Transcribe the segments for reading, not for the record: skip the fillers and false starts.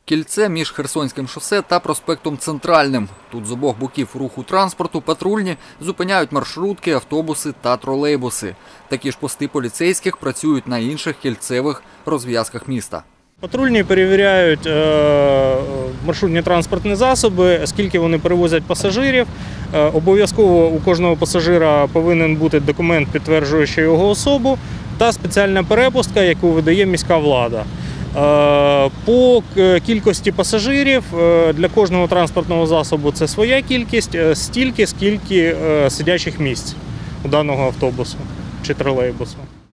Кільце між Херсонським шосе та проспектом Центральним. Тут з обох боків руху транспорту патрульні зупиняють маршрутки, автобуси та тролейбуси. Такі ж пости поліцейських працюють на інших кільцевих розв'язках міста. Патрульні перевіряють маршрутні транспортні засоби, скільки вони перевозять пасажирів. Обов'язково у кожного пасажира повинен бути документ, підтверджуючий його особу, та спеціальна перепустка, яку видає міська влада. По кількості пасажирів для кожного транспортного засобу це своя кількість, стільки, скільки сидячих місць у даного автобусу чи тролейбусу.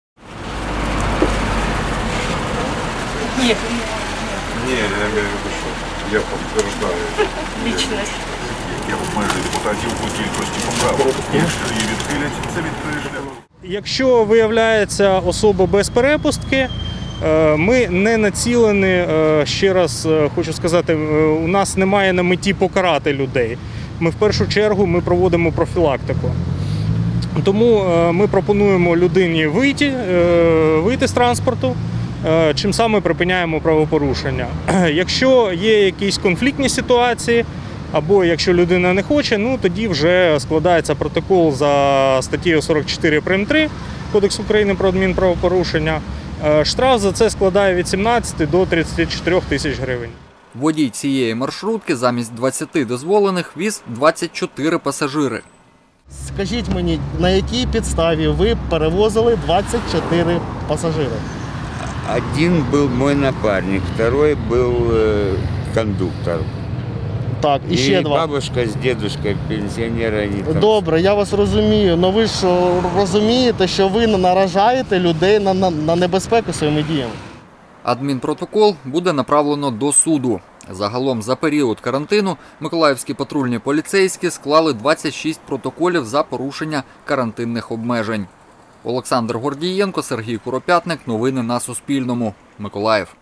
Нет. Ні, я имею в виду, що я підтверджую. Личность. Я майже депутатів по кількості поправок. Якщо її відхилять, це відхилять. Якщо виявляється особа без перепустки, ми не націлені, ще раз хочу сказати, у нас немає на меті покарати людей. Ми в першу чергу проводимо профілактику. Тому ми пропонуємо людині вийти з транспорту, чим саме припиняємо правопорушення. Якщо є якісь конфліктні ситуації, або якщо людина не хоче, тоді вже складається протокол за статтею 44 прим.3 Кодексу України про адмінправопорушення. Штраф за це складає від 17 до 34 тисяч гривень. Водій цієї маршрутки замість 20 дозволених віз 24 пасажири. Скажіть мені, на якій підставі ви перевозили 24 пасажири? Один был мой напарник, второй был кондуктор. Так, і ще два. Бабушка з дедушкой, пенсіонери. Добре, я вас розумію, але ви ж розумієте, що ви наражаєте людей на небезпеку своїми діями. Адмінпротокол буде направлено до суду. Загалом за період карантину миколаївські патрульні поліцейські склали 26 протоколів за порушення карантинних обмежень. Олександр Гордієнко, Сергій Куропятник. Новини на Суспільному. Миколаїв.